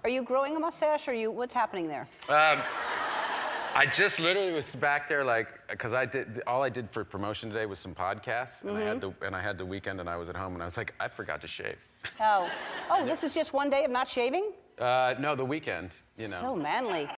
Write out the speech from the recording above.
Are you growing a mustache, or what's happening there? I just literally was back there, like, because all I did for promotion today was some podcasts, and I had the weekend, and I was at home, and I was like, I forgot to shave. Oh, this is just one day of not shaving? No, the weekend, you know. So manly.